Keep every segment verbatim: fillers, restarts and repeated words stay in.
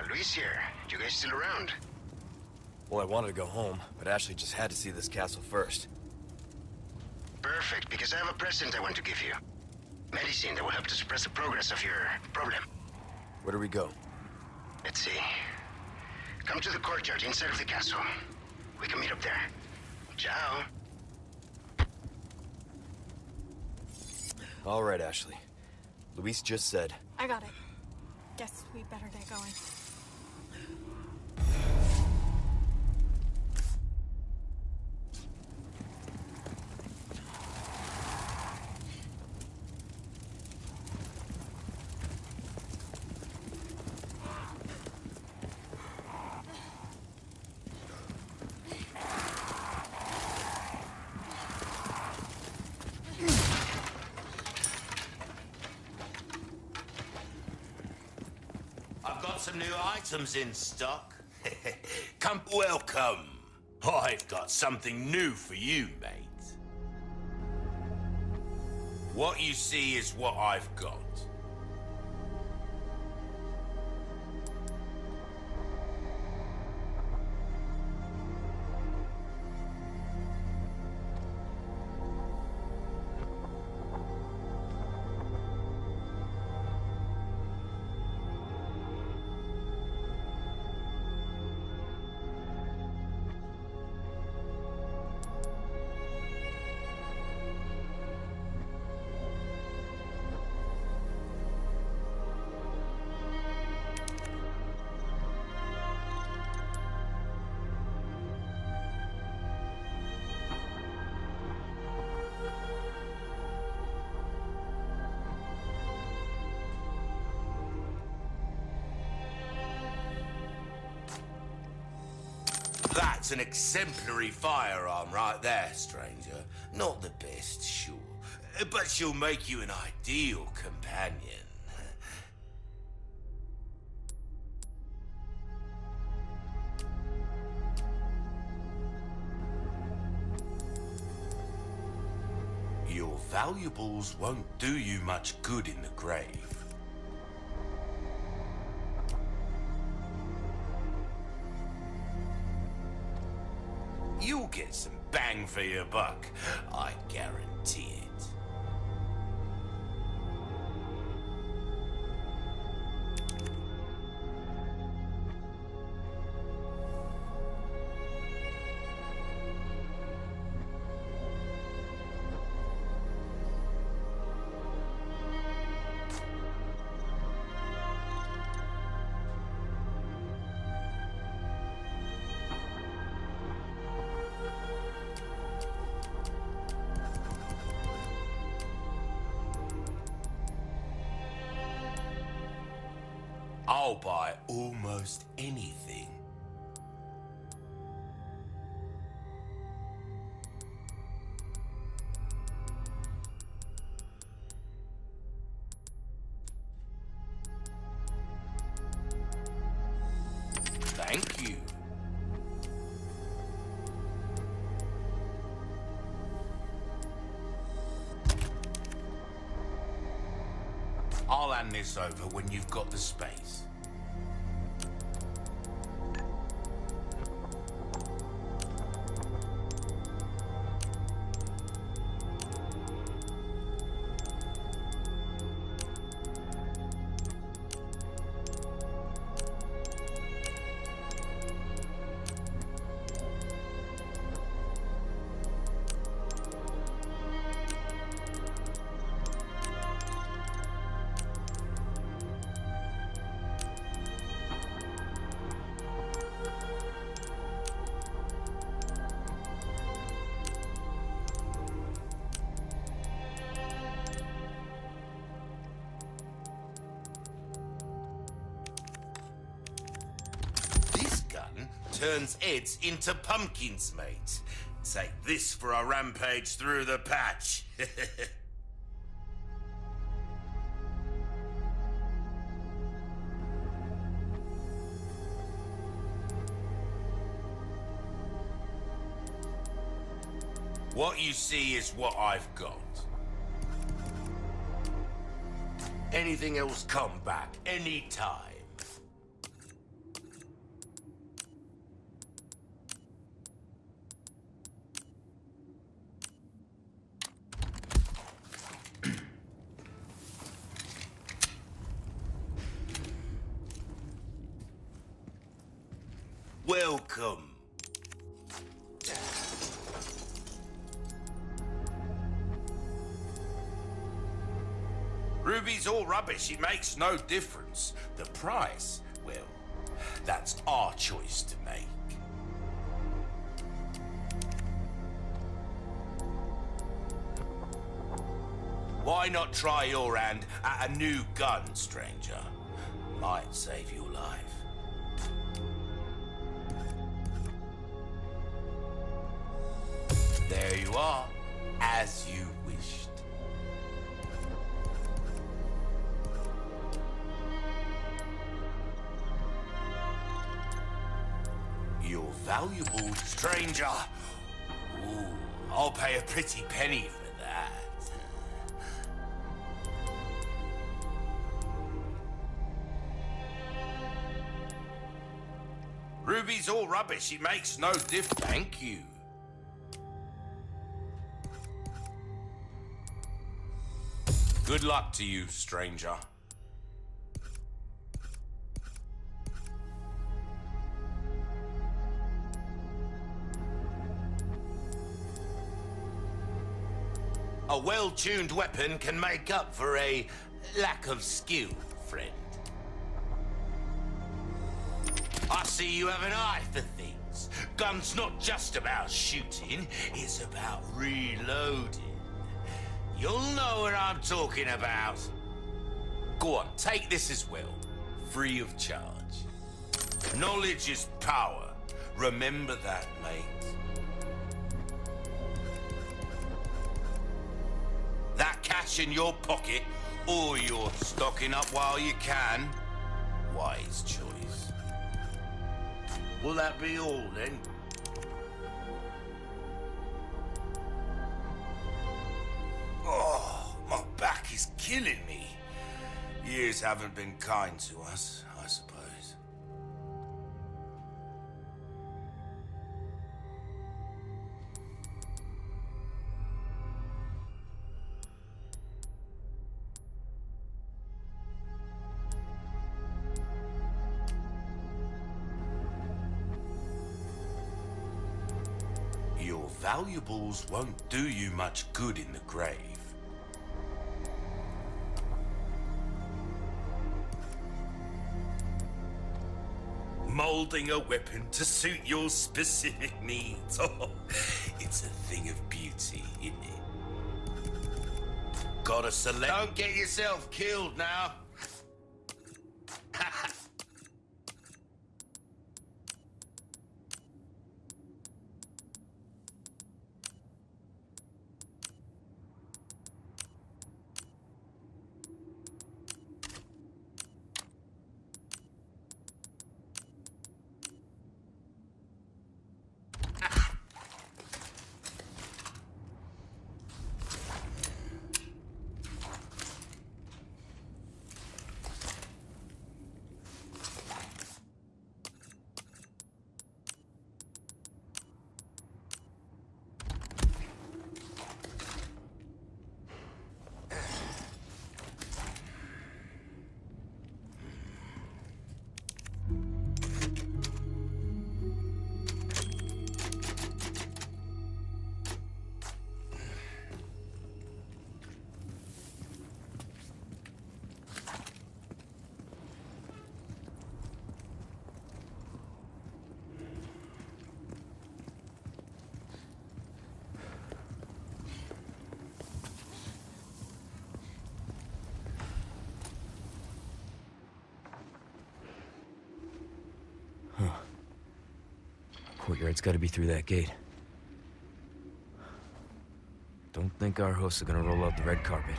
Luis here. You guys still around? Well, I wanted to go home, but Ashley just had to see this castle first. Perfect, because I have a present I want to give you. Medicine that will help to suppress the progress of your problem. Where do we go? Let's see. Come to the courtyard inside of the castle. We can meet up there. Ciao. All right, Ashley. Luis just said... I got it. Guess we better get going. Some new items in stock. Come, welcome. I've got something new for you, mate. What you see is what I've got. That's an exemplary firearm right there, stranger. Not the best, sure, but she'll make you an ideal companion. Your valuables won't do you much good in the grave. You'll get some bang for your buck, I guarantee it. I'll buy almost anything. Thank you. I'll hand this over when you've got the space. Turns heads into pumpkins, mate. Take this for a rampage through the patch. What you see is what I've got. Anything else, come back anytime. welcome. Ruby's all rubbish. It makes no difference. The price, well, that's our choice to make. Why not try your hand at a new gun, stranger? Might save your life. There you are, as you wished. You're valuable, stranger. Ooh, I'll pay a pretty penny for that. Ruby's all rubbish. It makes no difference. Thank you. Good luck to you, stranger. A well-tuned weapon can make up for a lack of skill, friend. I see you have an eye for things. Gun's not just about shooting, it's about reloading. You'll know what I'm talking about. Go on, take this as well, free of charge. Knowledge is power. Remember that, mate. That cash in your pocket, or you're stocking up while you can, wise choice. Will that be all, then? Oh, my back is killing me. Years haven't been kind to us, I suppose. Your valuables won't do you much good in the grave. Molding a weapon to suit your specific needs. Oh, it's a thing of beauty, isn't it? Gotta select. Don't get yourself killed now. Courtyard's gotta be through that gate. Don't think our hosts are gonna roll out the red carpet.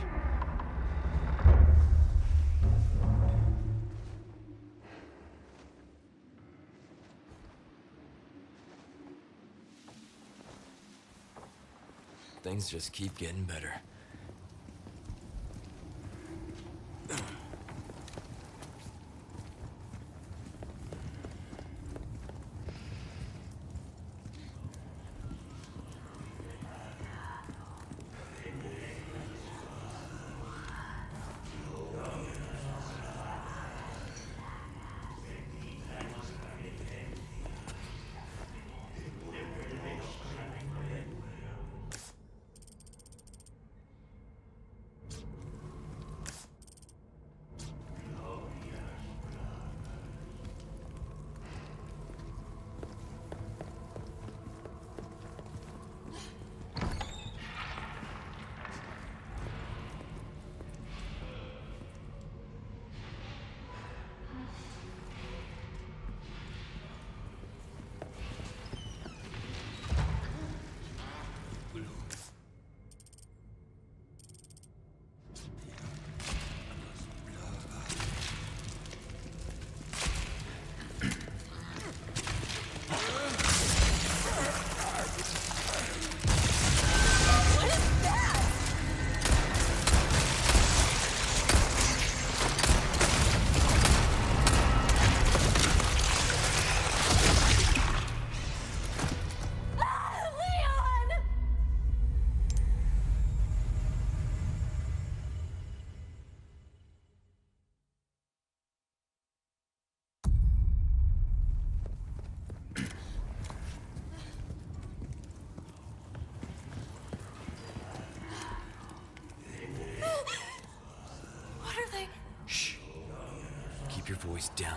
Things just keep getting better. keep your voice down.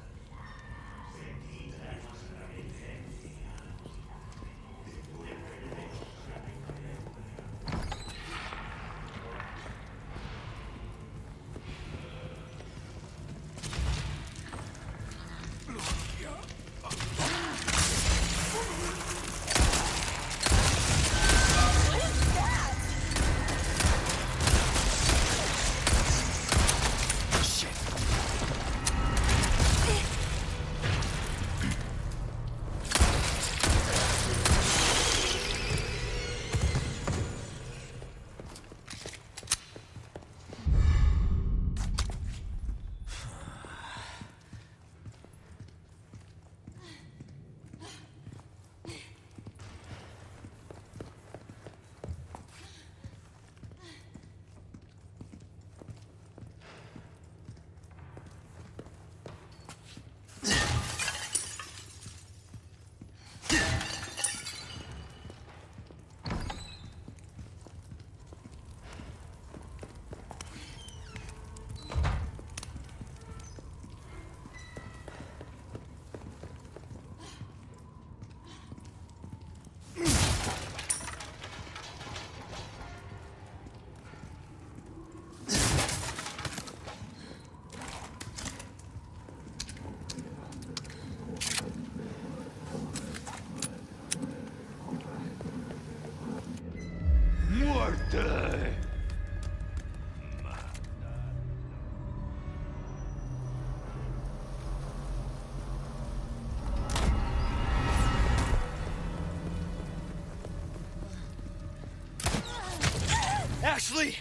Ashley!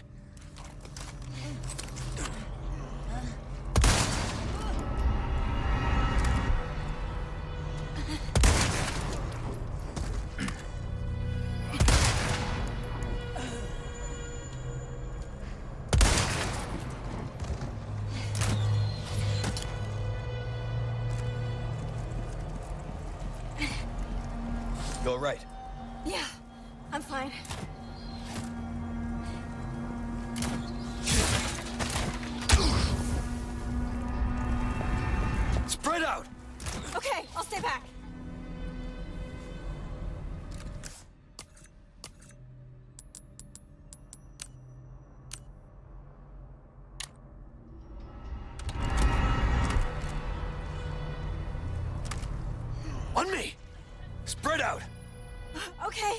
You all right? Yeah, I'm fine. Spread out! Okay, I'll stay back. On me! Spread out! Okay.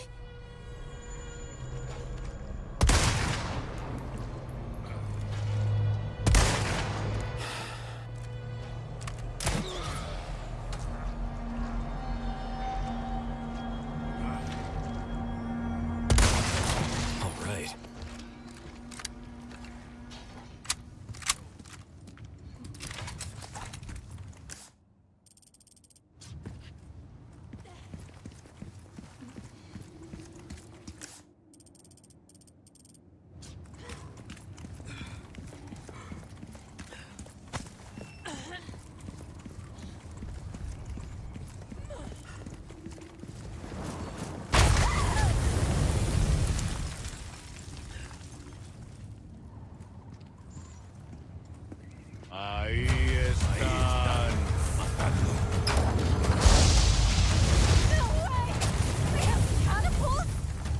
All right. Ahí están. No way! They have catapults?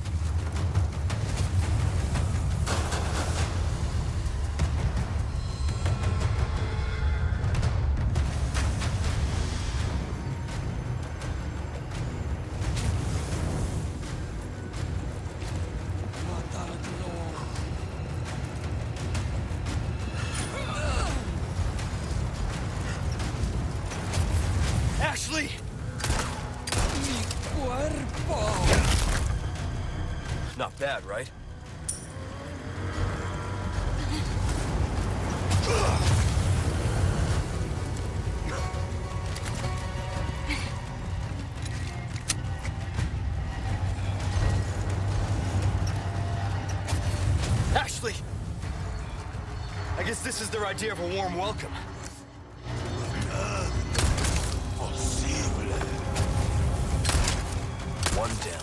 Ashley! Mi cuerpo. Not bad, right? Ashley! I guess this is their idea of a warm welcome. One down.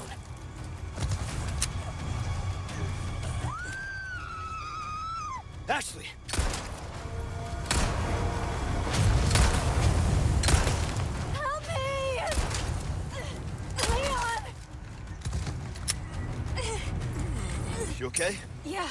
Ashley! okay? Yeah.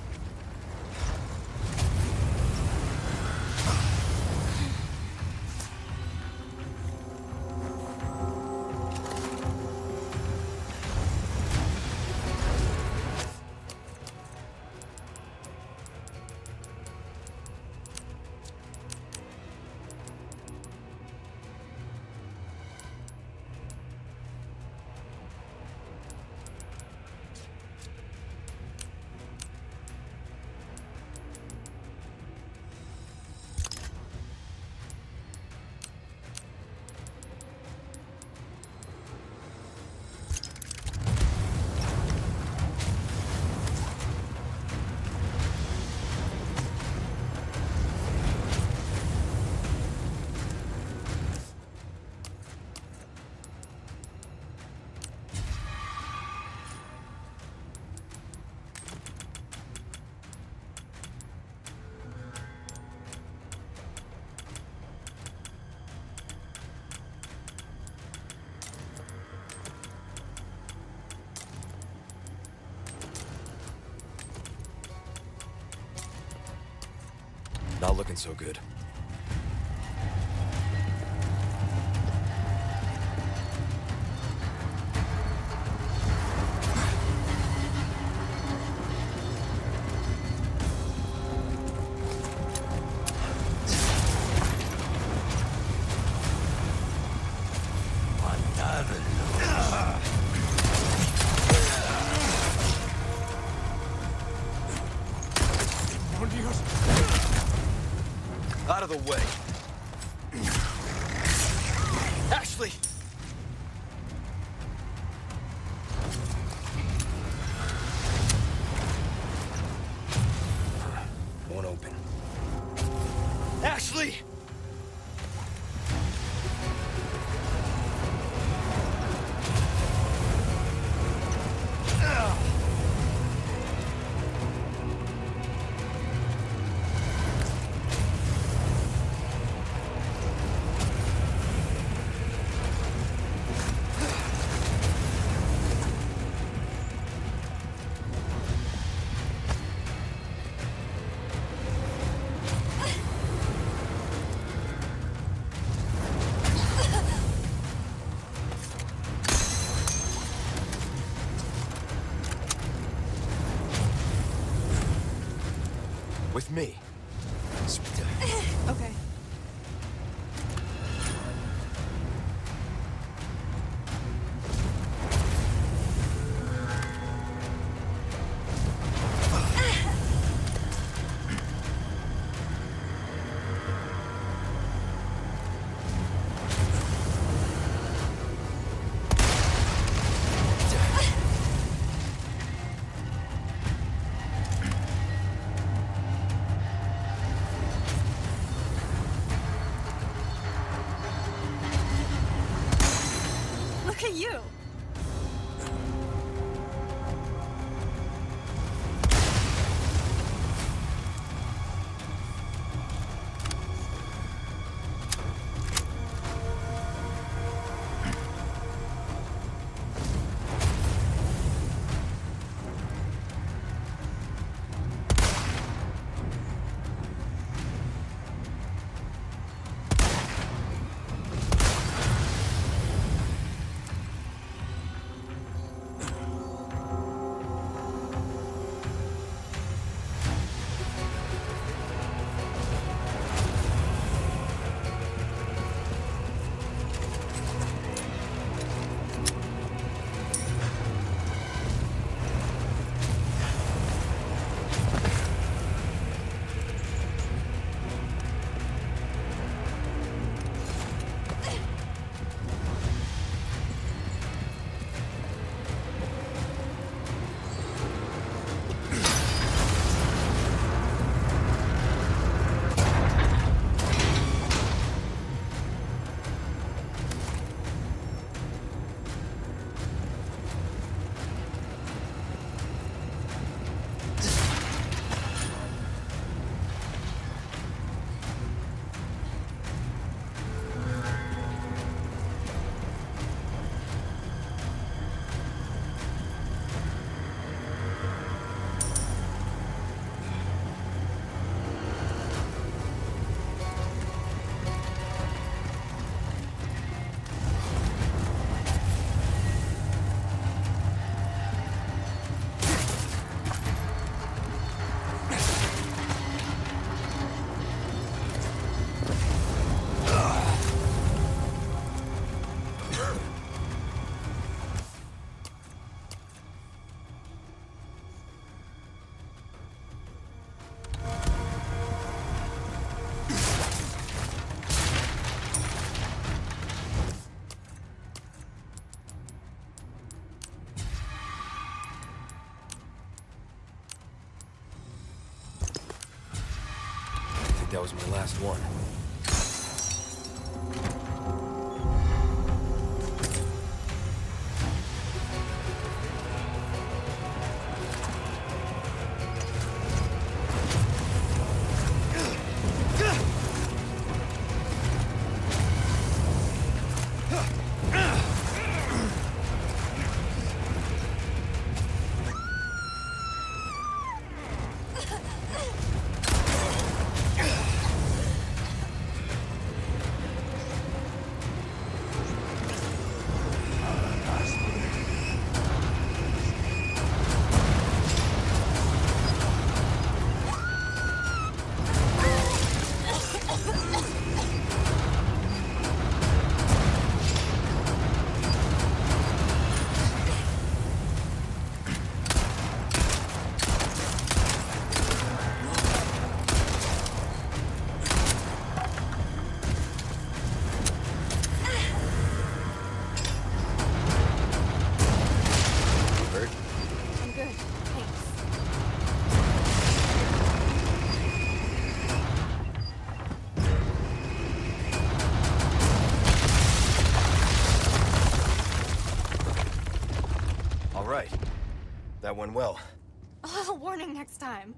Not looking so good. Out of the way. Ashley! Won't open. Ashley! With me. Okay. Look at you. think that was my last one. I'm good. Thanks. All right. That went well. Oh, warning next time.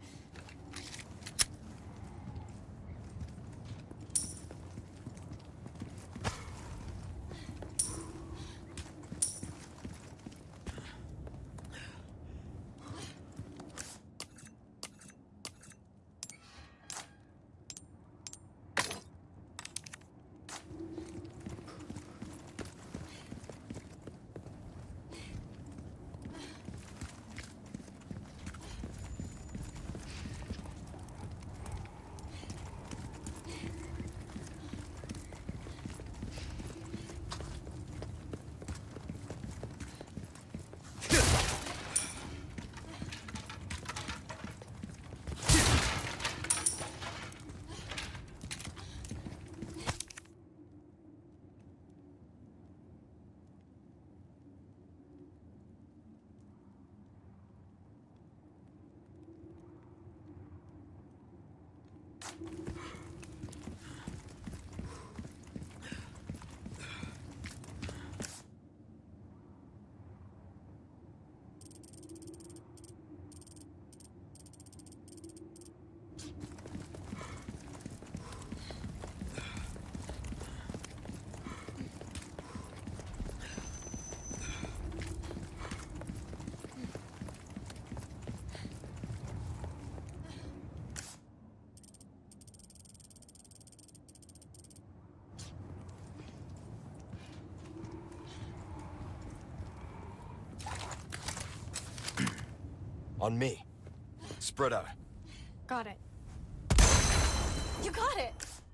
On me. Spread out. Got it. You got it!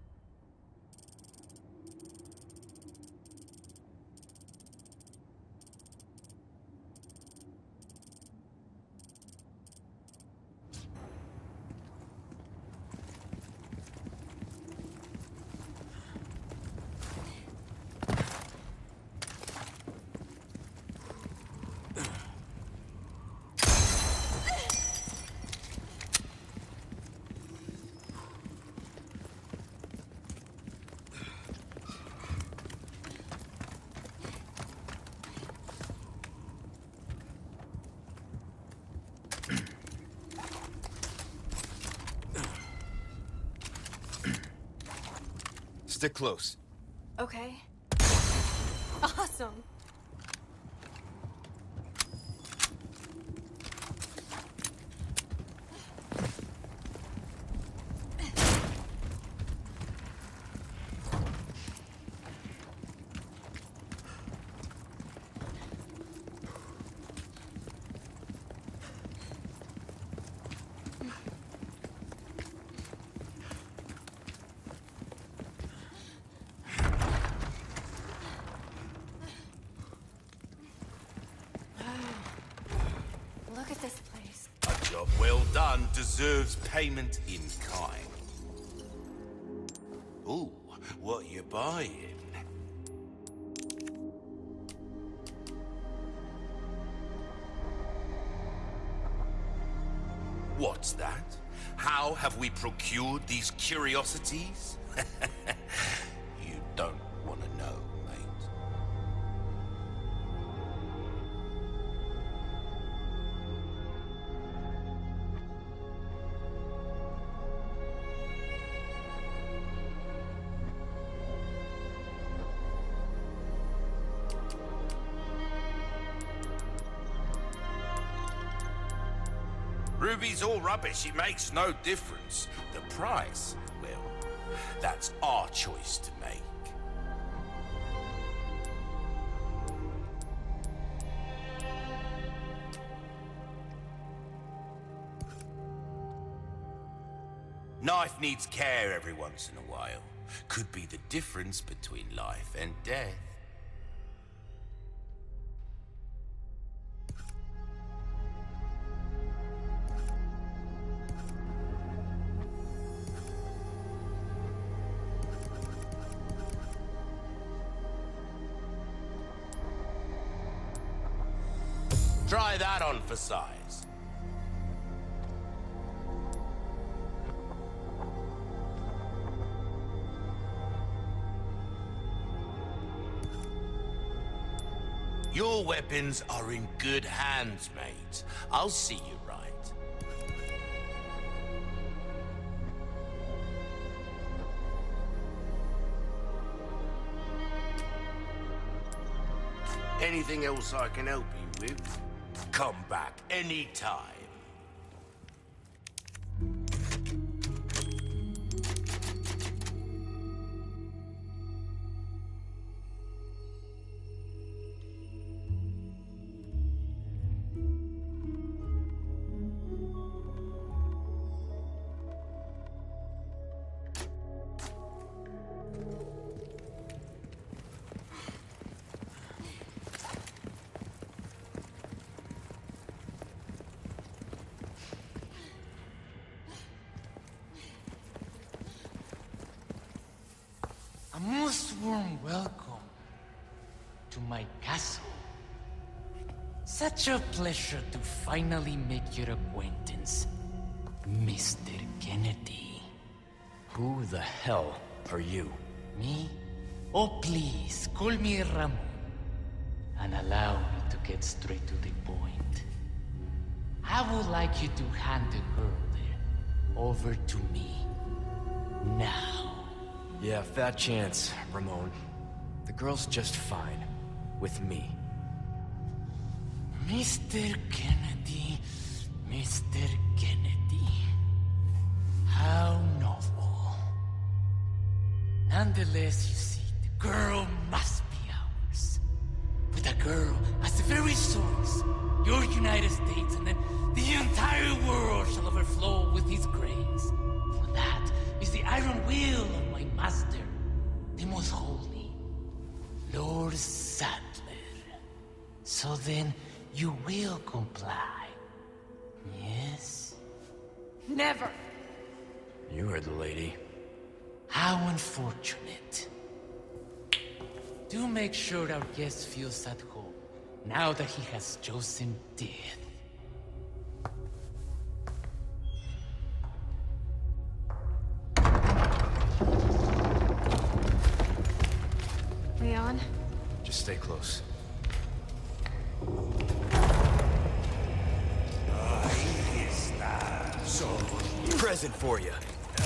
Stick close. Okay. Awesome. Look at this place. A job well done deserves payment in kind. Ooh, what you buying? What's that? How have we procured these curiosities? You don't want to know, mate. Ruby's all rubbish. It makes no difference. The price, well, that's our choice to make. Knife needs care every once in a while. Could be the difference between life and death. Try that on for size. Your weapons are in good hands, mate. I'll see you right. Anything else I can help you with? Come back anytime. A most warm welcome to my castle. Such a pleasure to finally make your acquaintance, Mister Kennedy. Who the hell are you? Me? Oh, please, call me Ramon. And allow me to get straight to the point. I would like you to hand the girl there over to me. Now. Yeah, fat chance, Ramon. The girl's just fine. With me. Mister Kennedy, Mister Kennedy. How novel. Nonetheless, you see, the girl must be ours. With a girl as the very source, your United States and then the entire world shall overflow with his grace. For that is the iron will of my master, the most holy, Lord Saddler. So then, you will comply. Yes? Never. You heard the lady. How unfortunate. Do make sure our guest feels at home, now that he has chosen death. Leon? Just stay close. Present for you.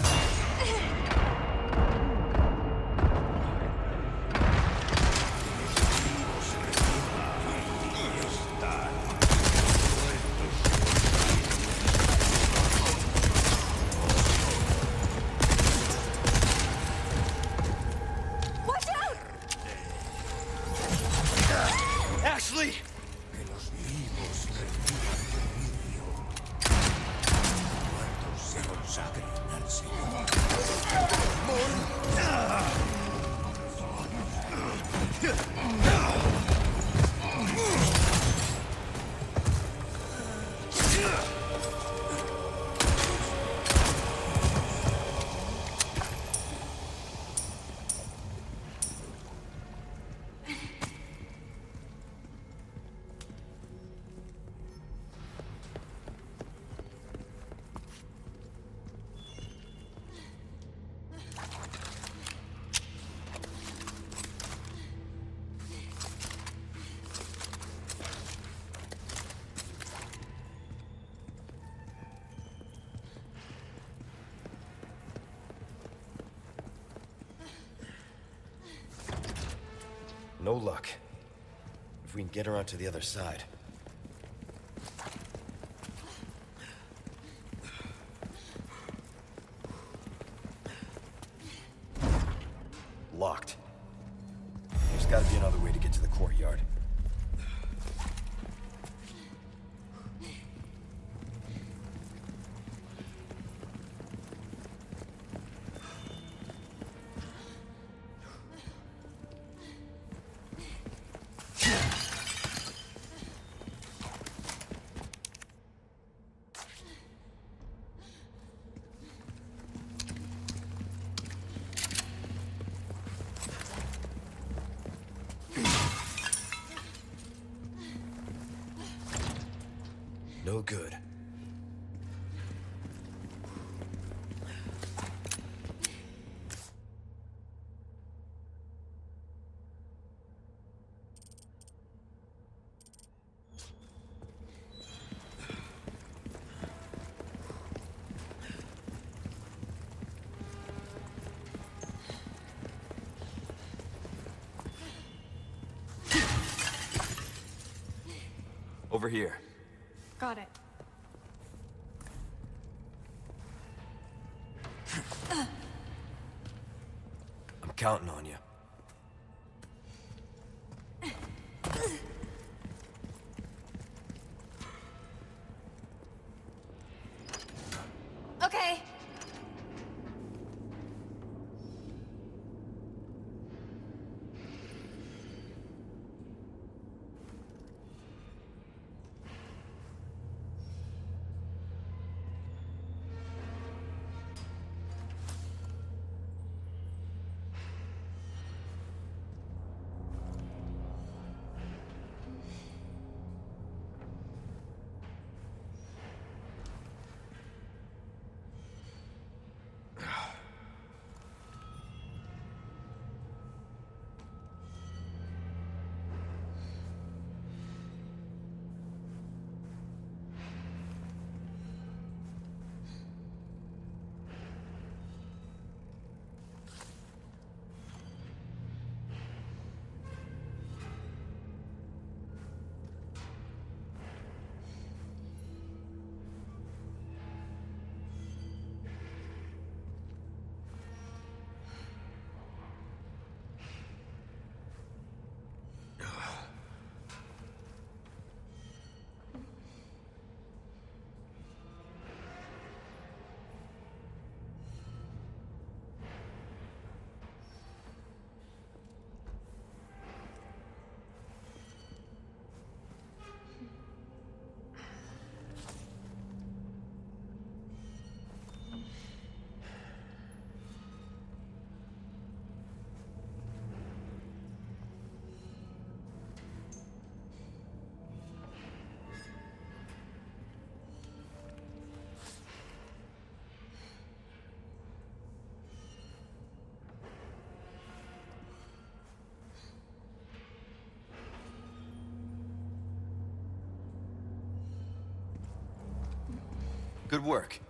Watch out! Ashley! no luck. If we can get around to the other side. Locked. There's gotta be another way to get to the courtyard. No good. Over here. Got it. I'm counting on you. Okay. Good work.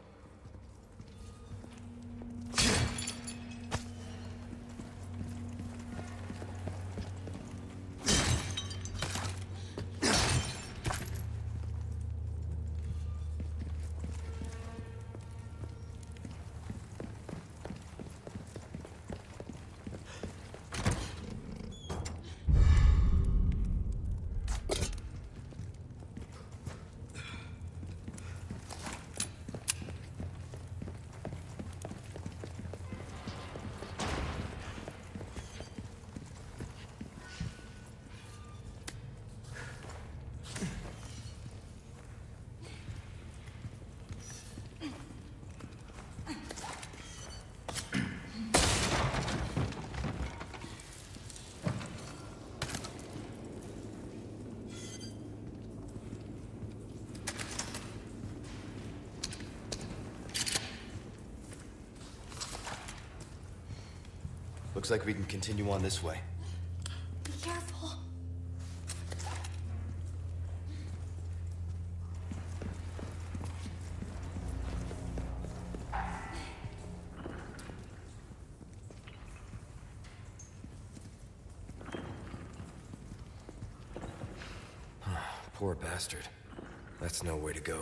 Looks like we can continue on this way. Be careful. Poor bastard. That's no way to go.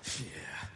Yeah.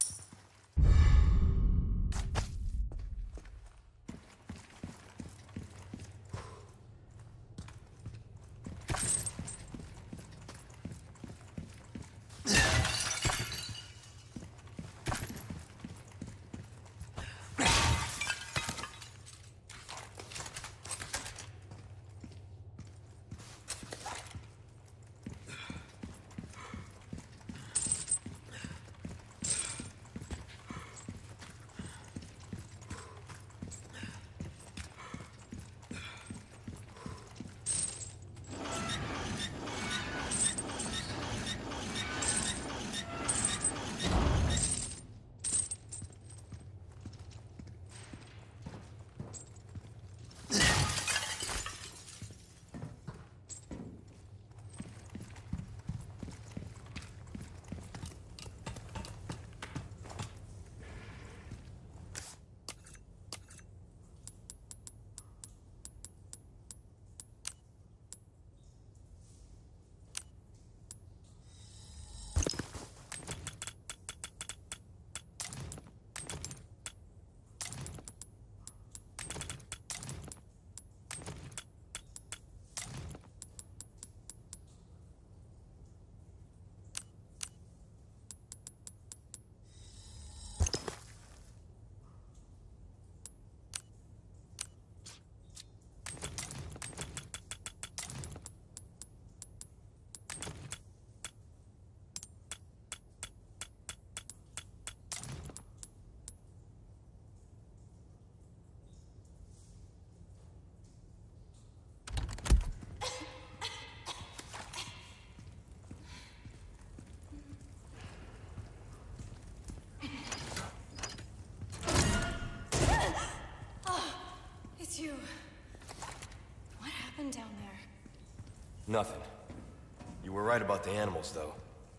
You. What happened down there? Nothing. You were right about the animals, though.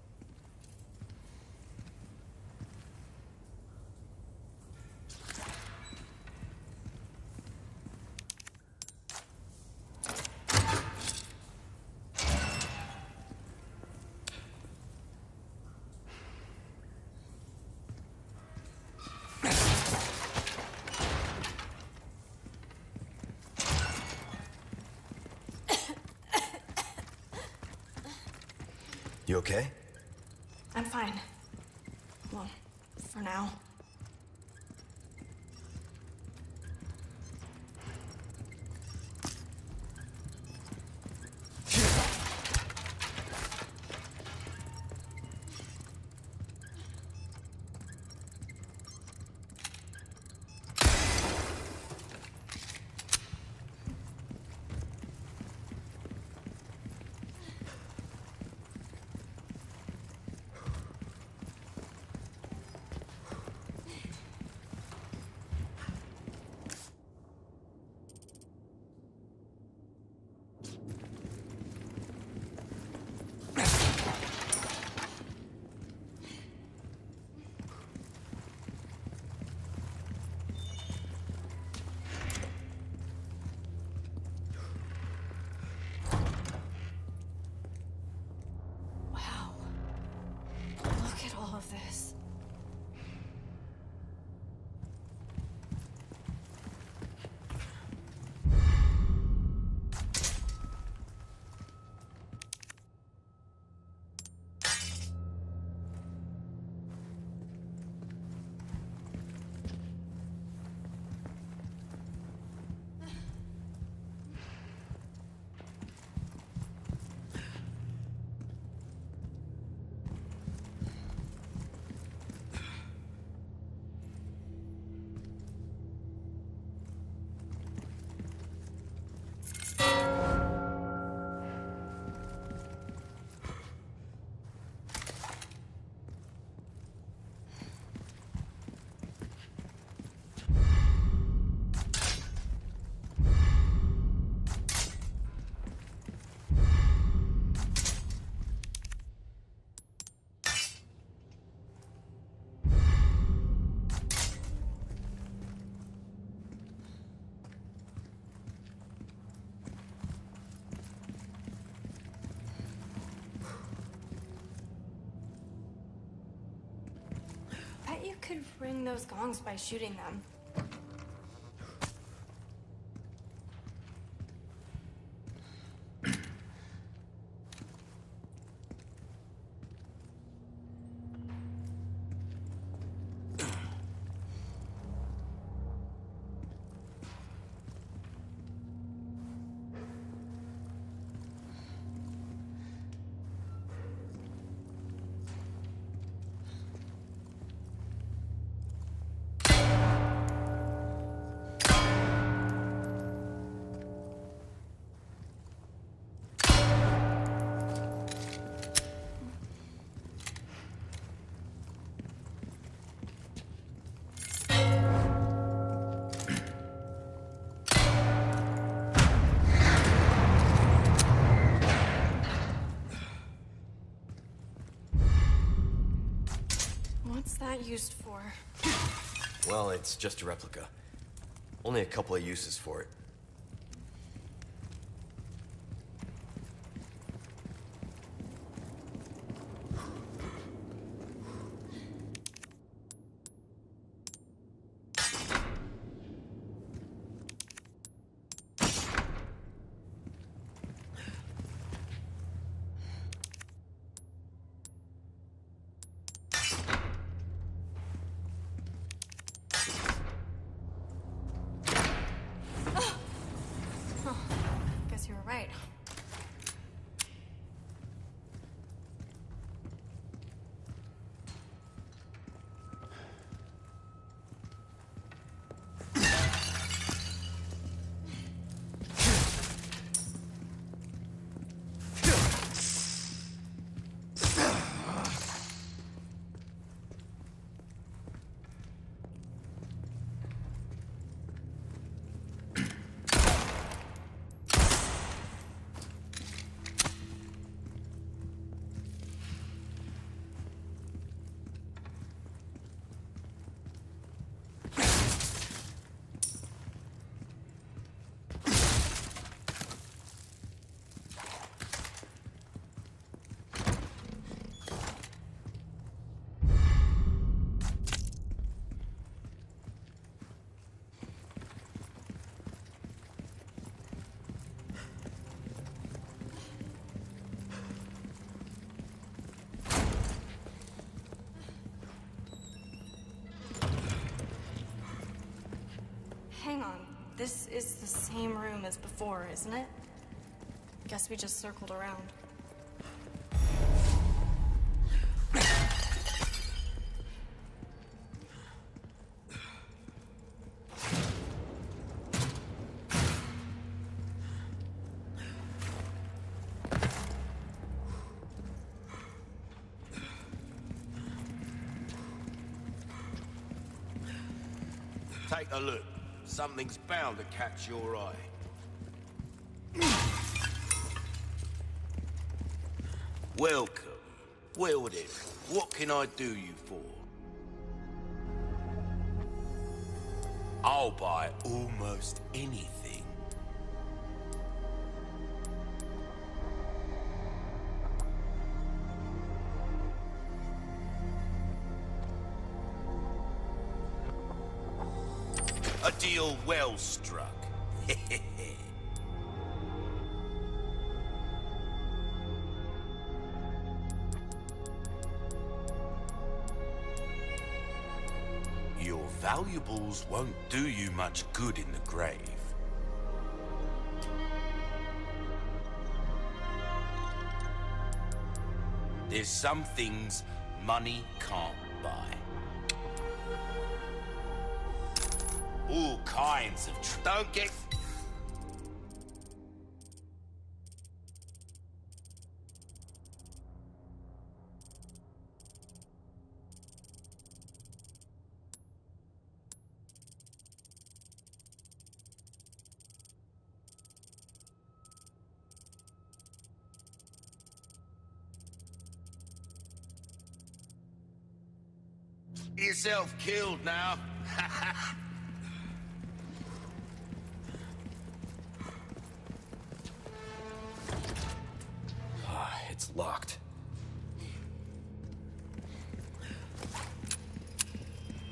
You okay? I'm fine. Well, for now. Of this. could ring those gongs by shooting them. What's that used for? Well, it's just a replica. Only a couple of uses for it. You were right. Hang on. This is the same room as before, isn't it? Guess we just circled around. Take a look. Something's bound to catch your eye. Welcome. Well then, what can I do you for? I'll buy almost anything. A deal well struck. Your valuables won't do you much good in the grave. There's some things money can't buy. All kinds of tr- Don't get... Yourself killed now. It's locked.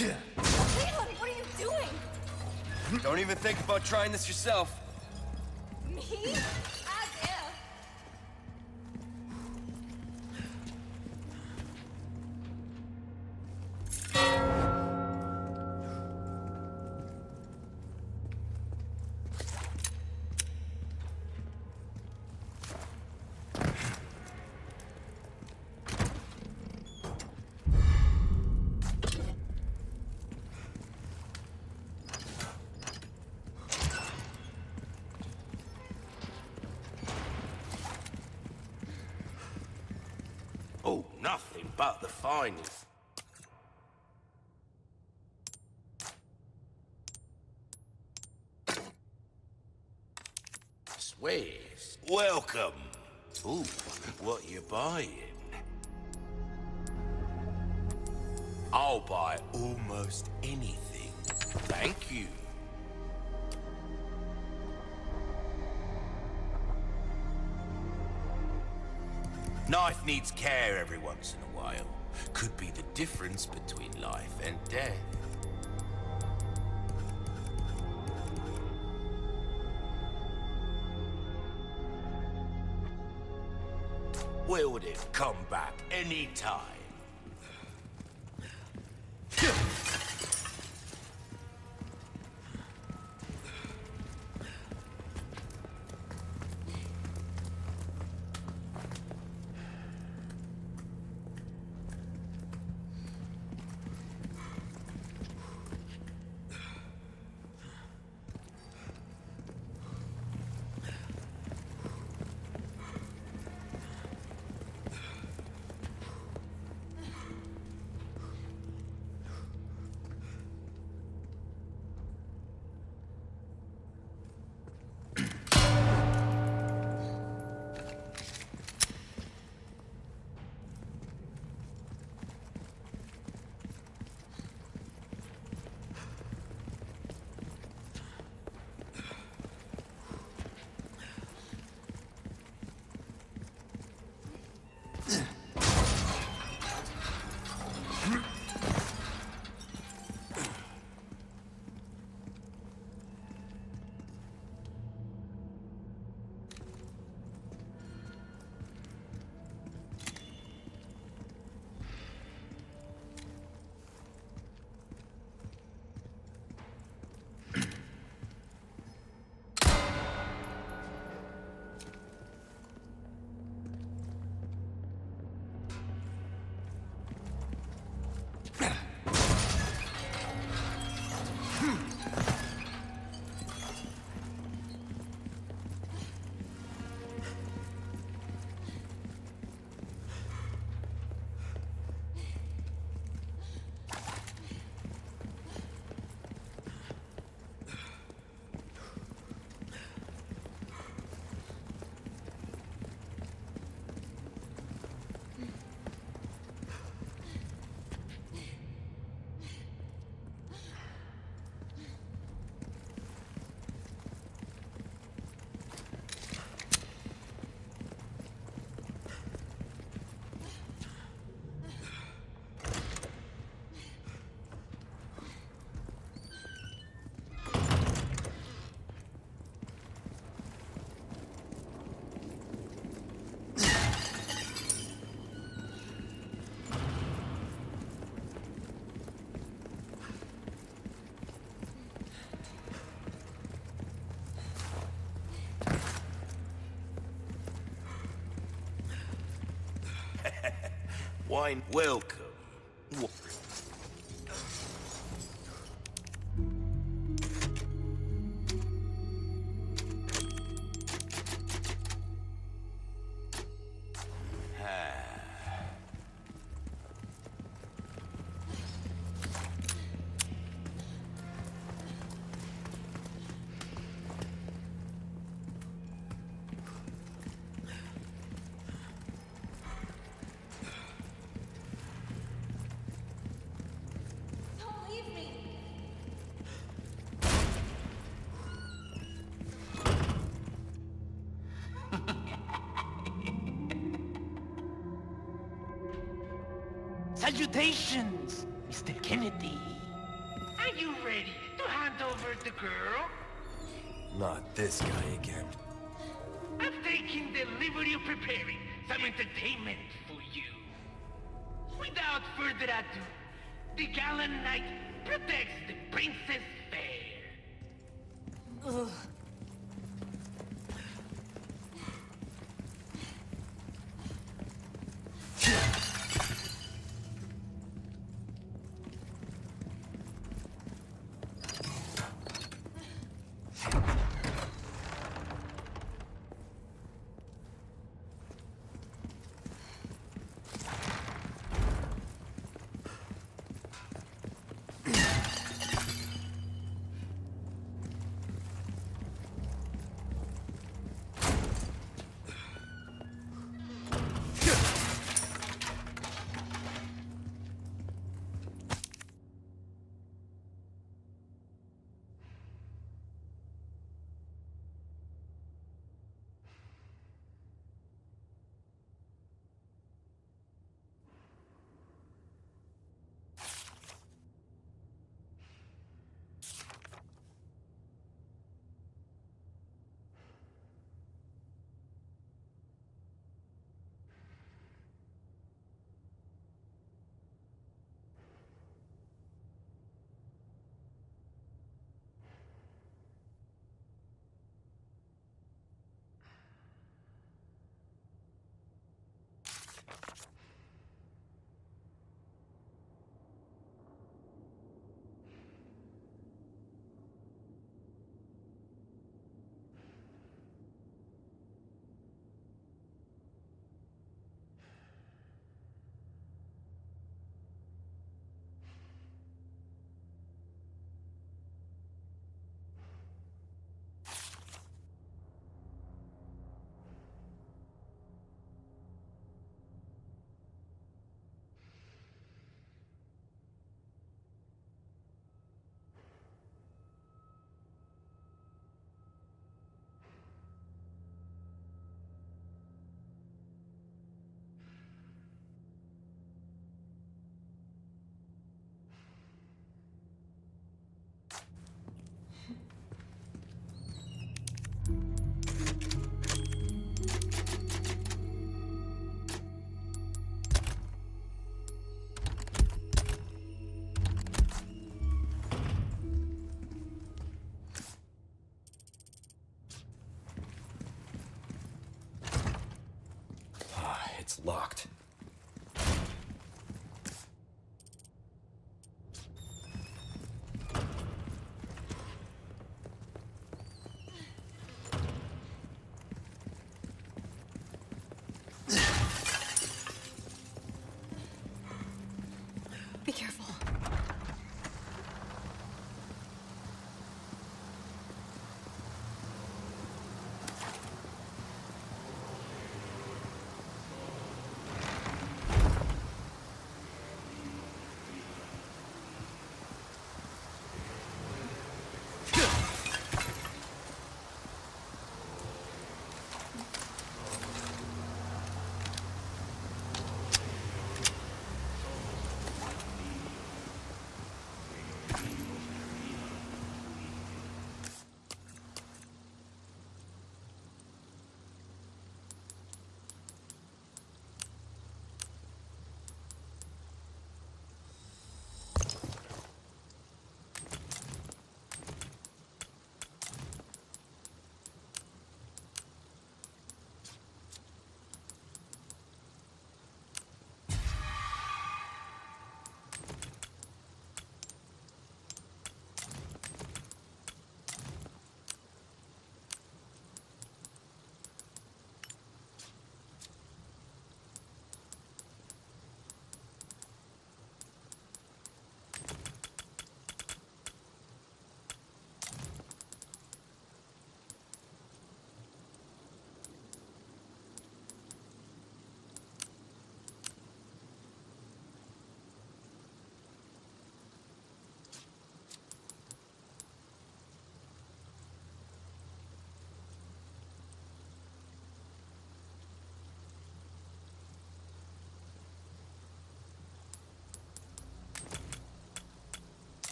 Cleveland, what are you doing? Don't even think about trying this yourself. Me? As if. Oh, nothing but the finest. Swears. Welcome. Ooh, what you buying? I'll buy almost anything. Thank you. Knife needs care every once in a while. Could be the difference between life and death. Will it come back anytime? Wine, welcome. Salutations, Mister Kennedy. Are you ready to hand over the girl? Not this guy again. I've taken the liberty of preparing some entertainment for you. Without further ado, the gallant knight protects the princess fair. Ugh. It's locked. Be careful.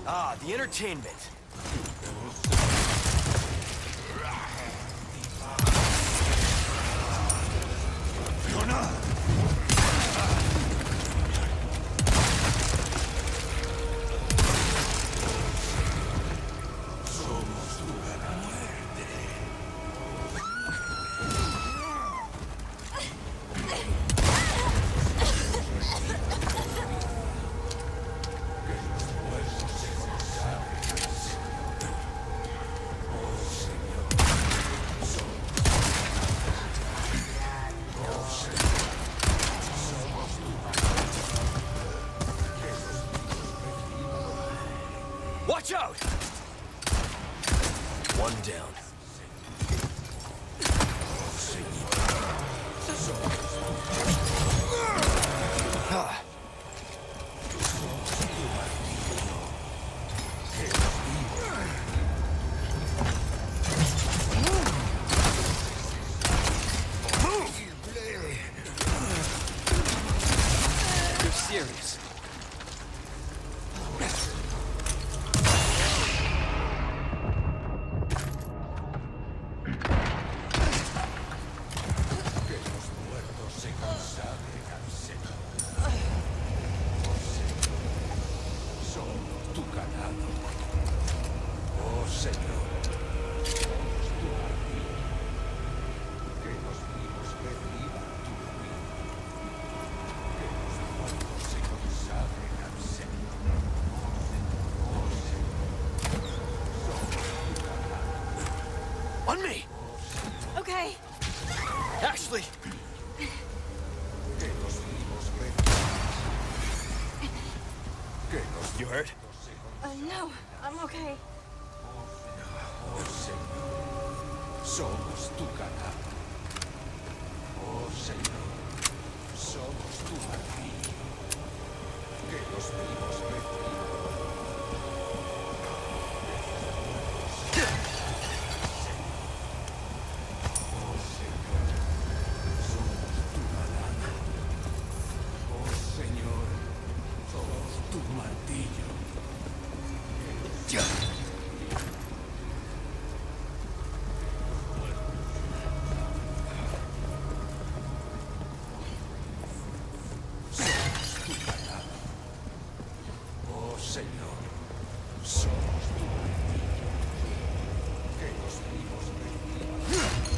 Ah, the entertainment. Watch out! One down. Ah. You're serious. On me! Okay. Ashley! You hurt? Uh, no, I'm okay. Somos tu ganado. Oh Señor, somos tu martillo. Que los vivos reciban. Oh Señor, somos tu banana. Oh Señor, somos tu martillo. Ya. Oh Señor, somos tu martillo. Que los vivos reciban.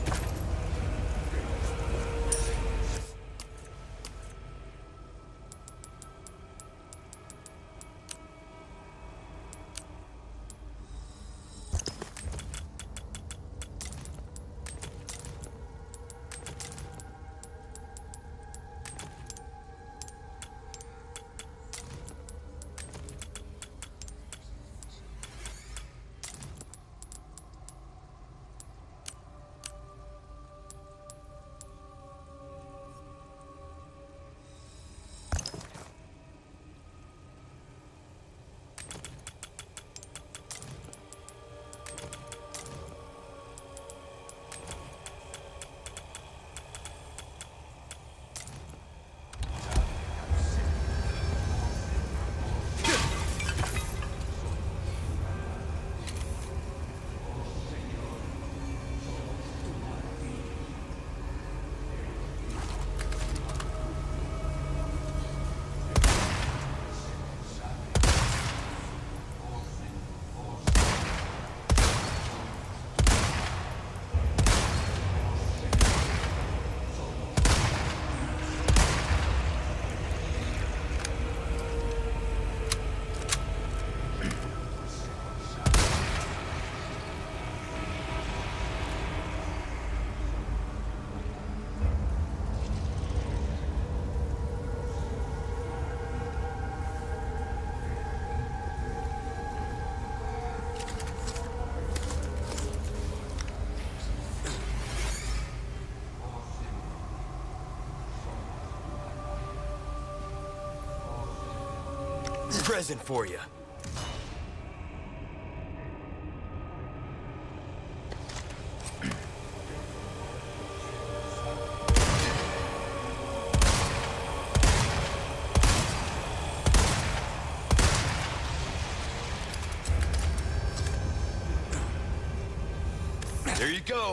Present for you. There you go.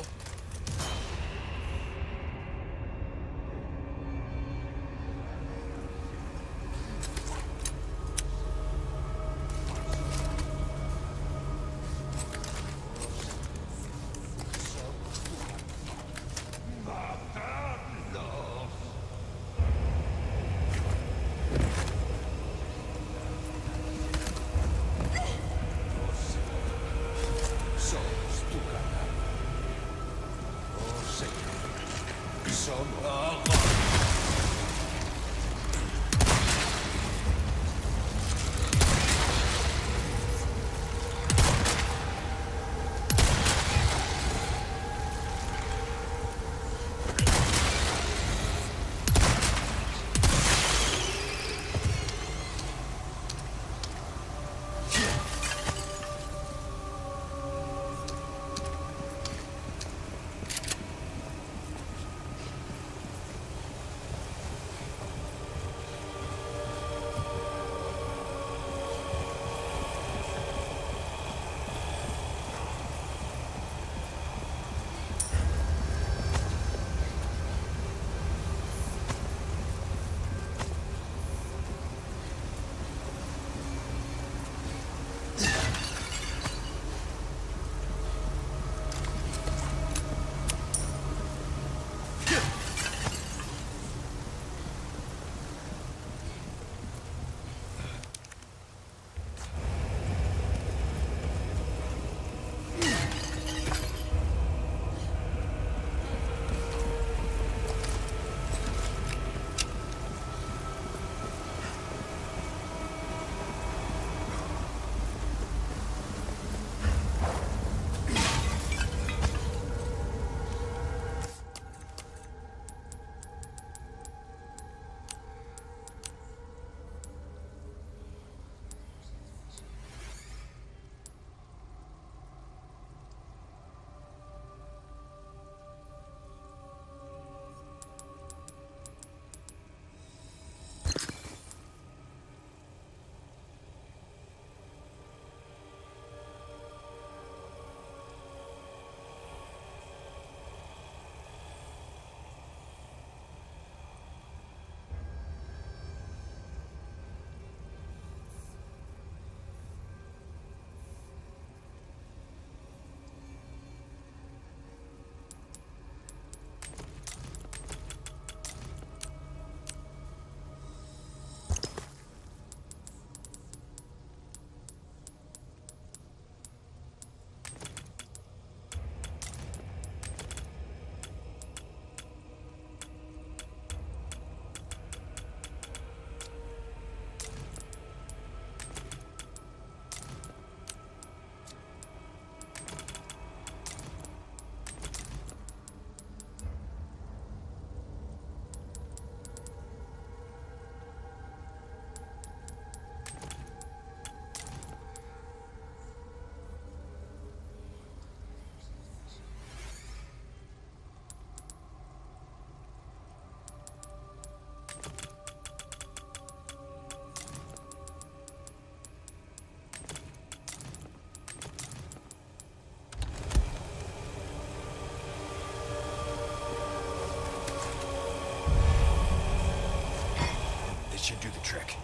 Should do the trick.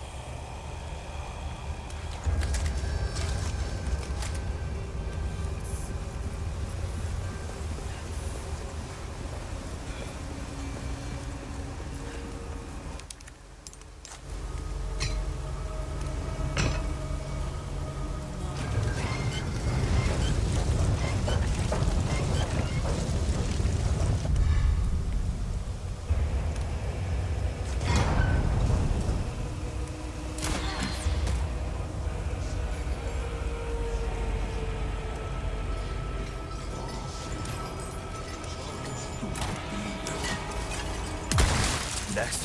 Next.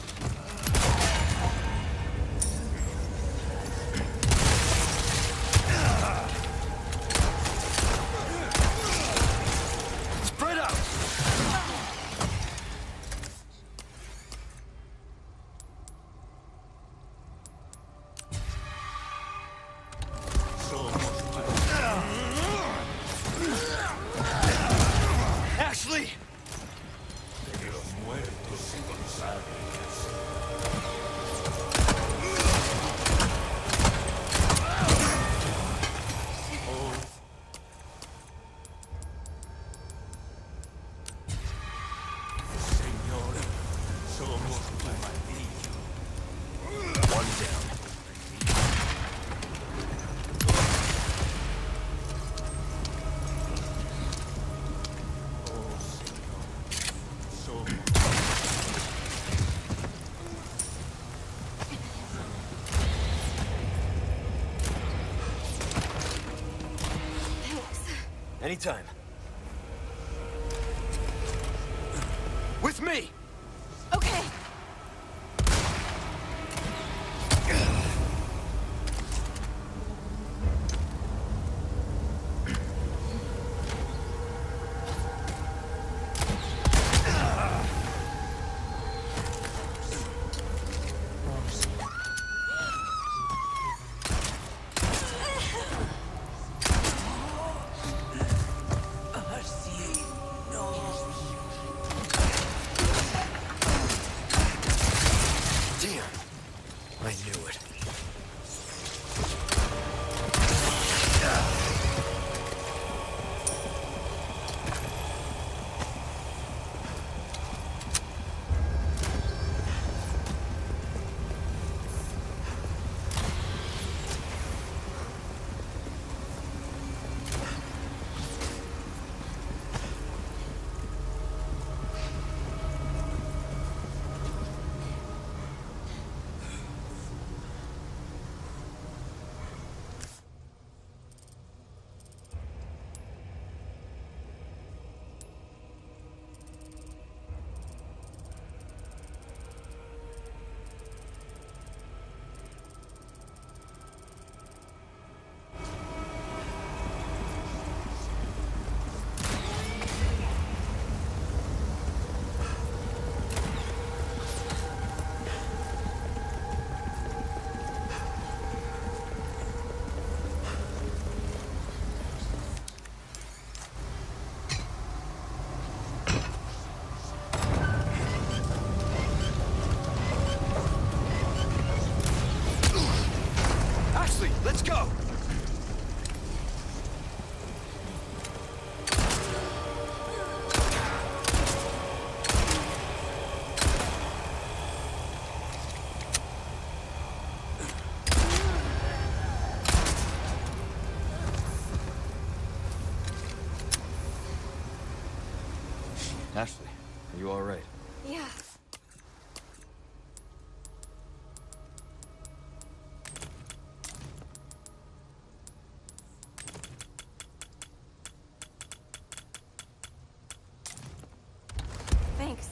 Spread out! Anytime. With me! Okay. I knew it. Let's go! Ashley, are you all right? Yeah. Thanks.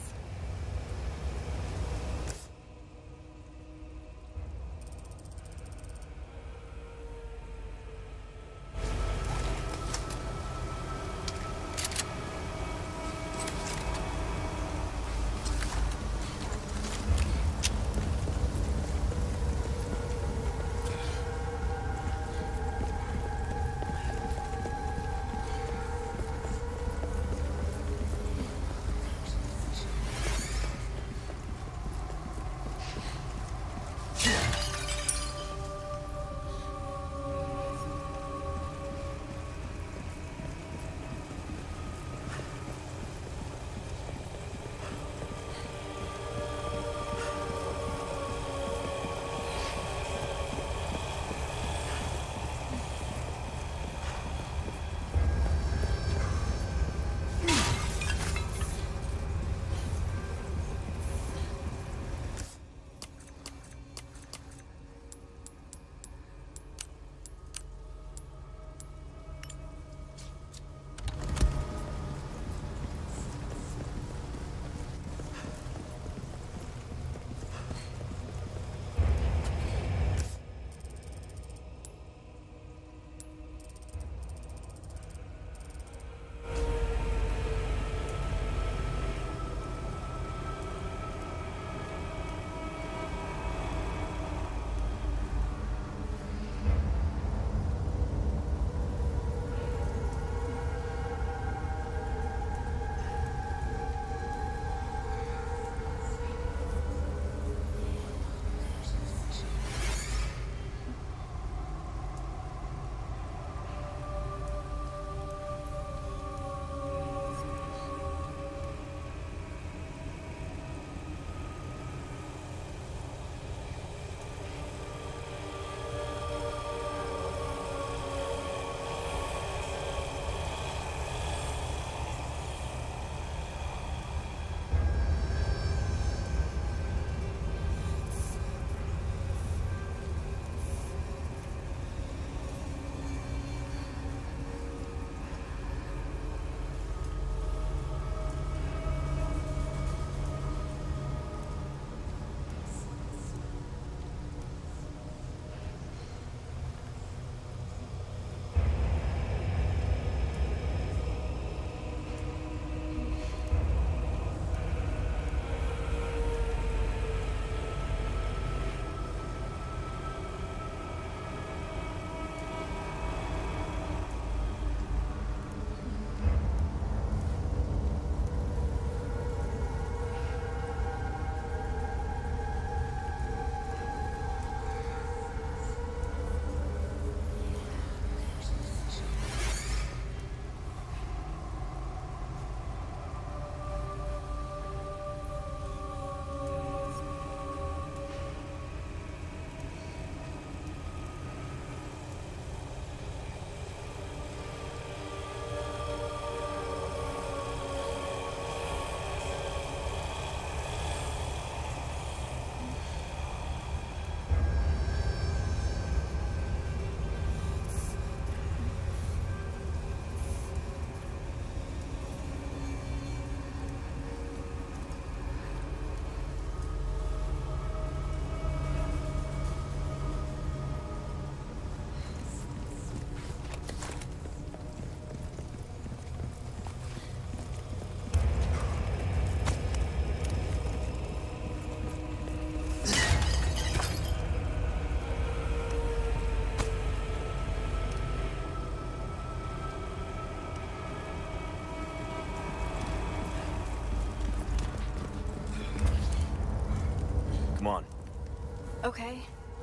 Okay.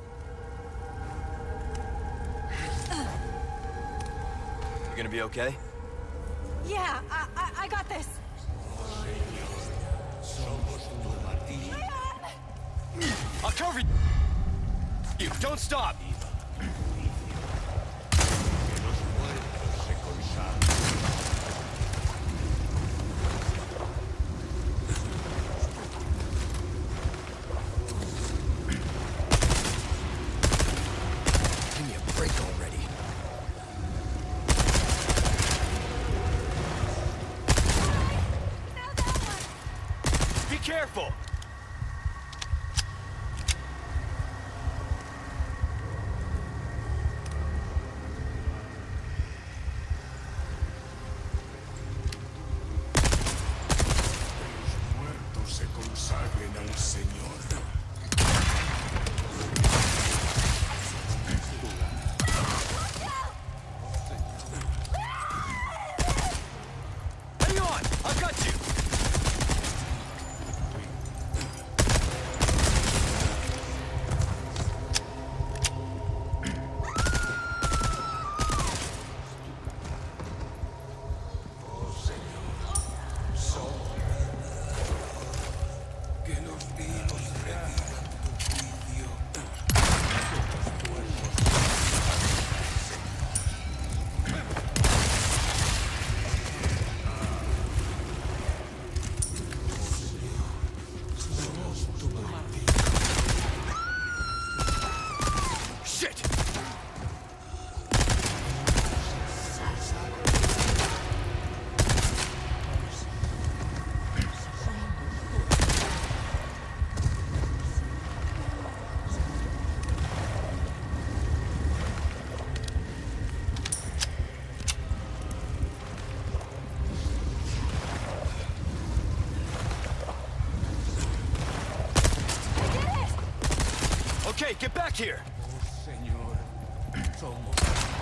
You gonna be okay? Yeah, I, I, I got this. I'll cover you! Don't stop! Give me a break already. Now that one. Be careful! Se consagren al Señor. Hang on! I've got you! Que los vivos redigan tu juicio. Shit! Okay, get back here! Señor, somos.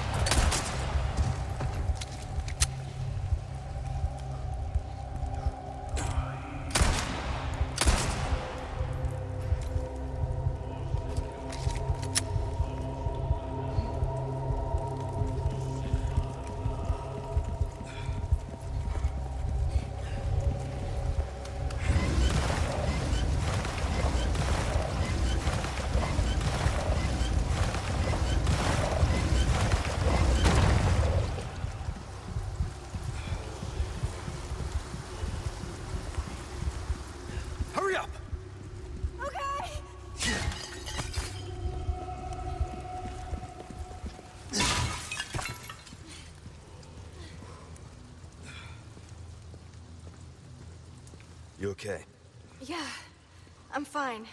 Hurry up! Okay. You okay? Yeah, I'm fine.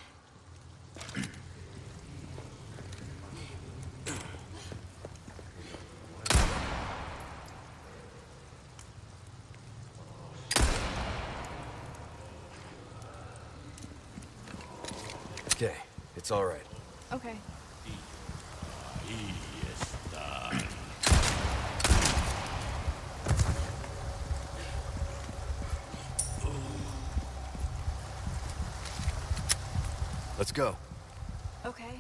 Okay, it's all right. Okay. Let's go. Okay.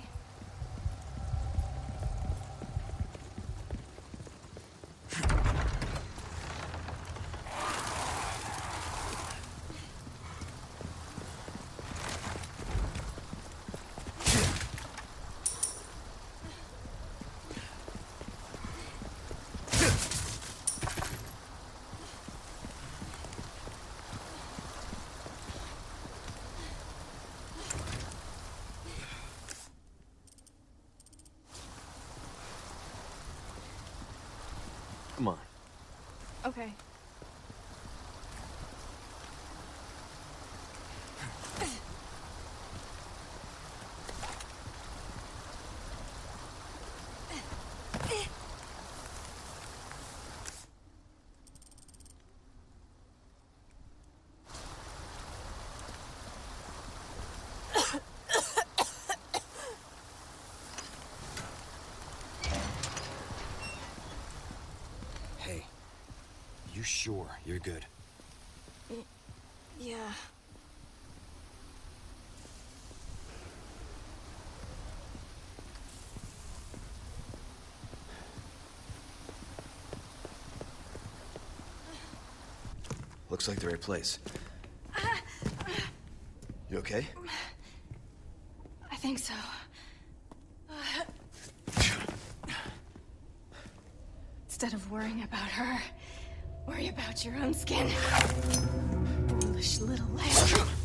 Come on. Okay. Hey, you sure you're good? Yeah. Looks like the right place. You okay? I think so. Instead of worrying about her, worry about your own skin. Foolish little lamb.